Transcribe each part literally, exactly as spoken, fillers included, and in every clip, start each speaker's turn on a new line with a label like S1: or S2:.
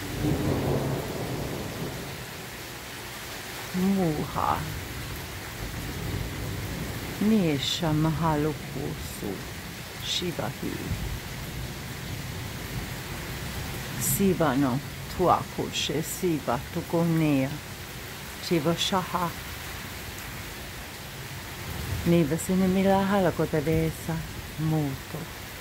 S1: Muha. Nisha Mahalukusu. Shivahi. Siva no tuakushe siva tukonea. Shiva shaha. Niva sinimila halakotadesa muto.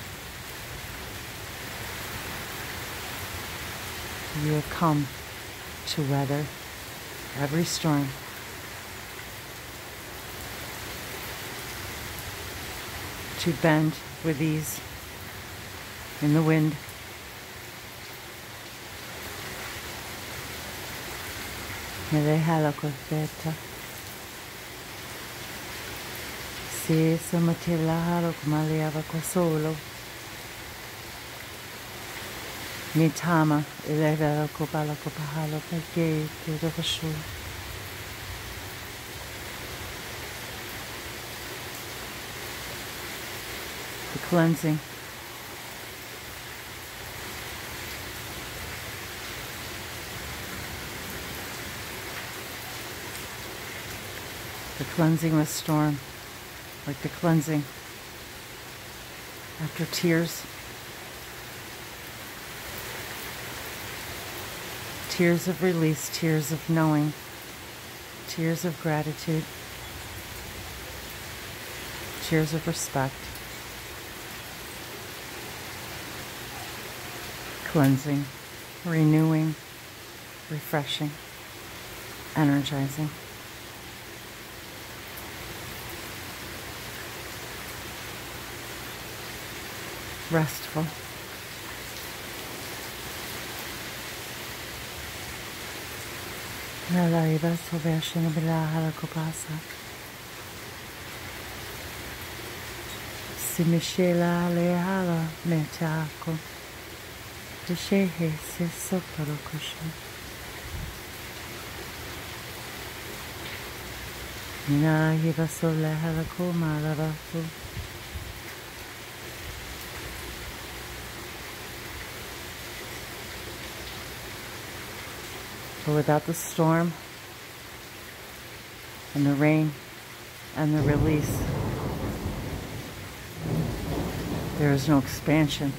S1: You have come to weather every storm. To bend with ease in the wind. Me deja cosetta. Se somatila come leava solo. Mitama eleva copala copahalo perché ti dopo su. The cleansing. The cleansing with storm, like the cleansing after tears. Tears of release, tears of knowing, tears of gratitude, tears of respect. Cleansing, renewing, refreshing, energizing. Restful. Nalaiva soveshana bilahala kopasa. Simishela lehala metako. Deshehe se soparo kusha. Nina yiva sola hala koma lavafu. But without the storm and the rain and the release, there is no expansion,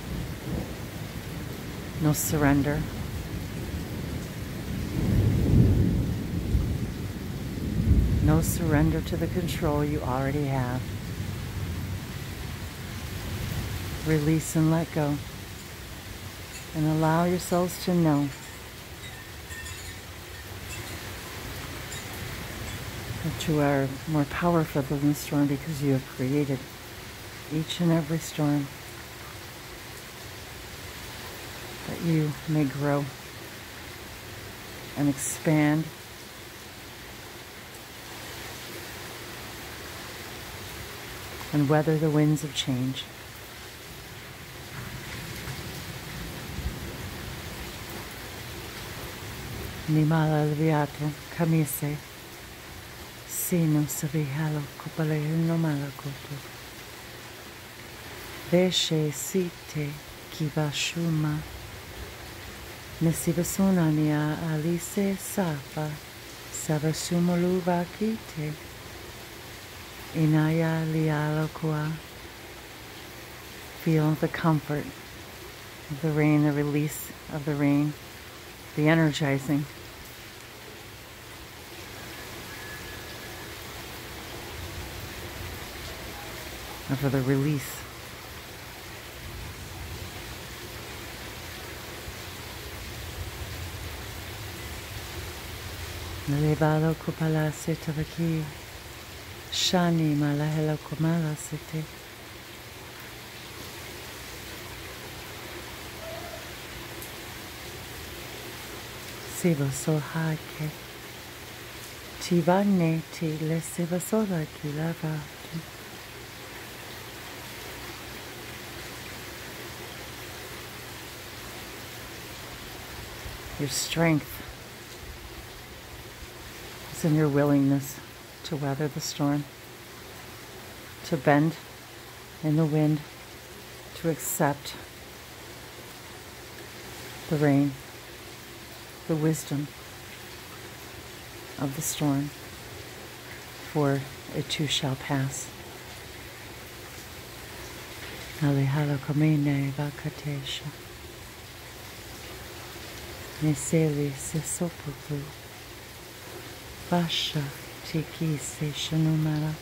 S1: no surrender. No surrender to the control you already have. Release and let go. And allow yourselves to know that you are more powerful than the storm because you have created each and every storm, that you may grow and expand and weather the winds of change. Nimala Leviato Kamise Sino Savihalo Kopalehino Malakoto Veshe Site Kibashuma Nesivasonania Alice Safa Savasumolu Vakite Inaya Lialokua. Feel the comfort of the rain, the release of the rain, the energizing. Of the release. Nalevalo Kupala Setavaki Shani Malahela Kumala Sete. Siva Sohake Tivane Ti Le Siva Sola Kilava. Your strength is in your willingness to weather the storm, to bend in the wind, to accept the rain, the wisdom of the storm, for it too shall pass. Alihala kamine vakatesha. Neseli sesoputu. Vasha tiki se shanumara.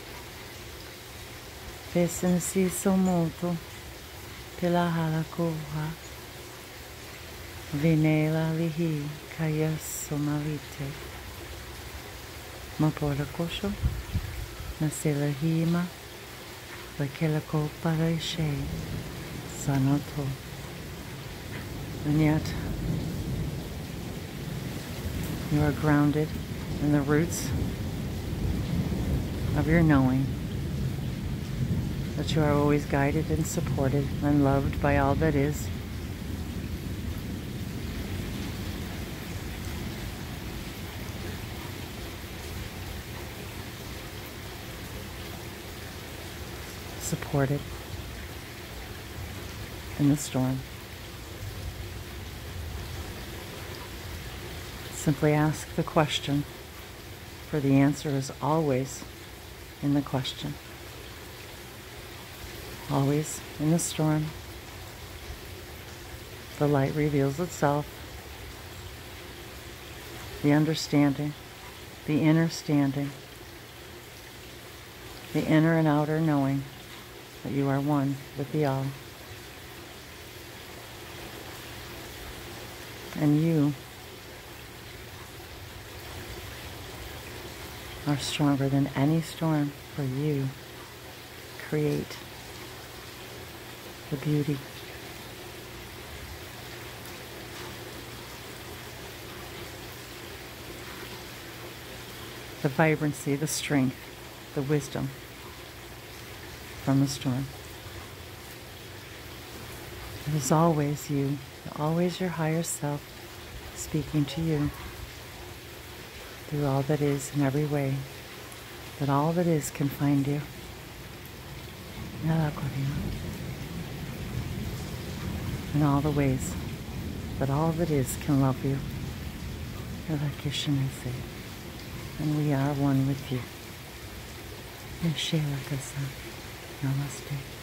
S1: Pesensi somoto. Pilahala koha. Vinela lihi kaya somalite. Mapora kosho. Nasela hima. Vakelako pareshe. Sanoto. And yet, you are grounded in the roots of your knowing that you are always guided and supported and loved by all that is. Supported in the storm. Simply ask the question, for the answer is always in the question. Always in the storm, the light reveals itself, the understanding, the inner standing, the inner and outer knowing that you are one with the all. And you are stronger than any storm, for you create the beauty. The vibrancy, the strength, the wisdom from the storm. It is always you, always your higher self speaking to you through all that is in every way, that all that is can find you. In all the ways that all that is can love you. And we are one with you. Namaste.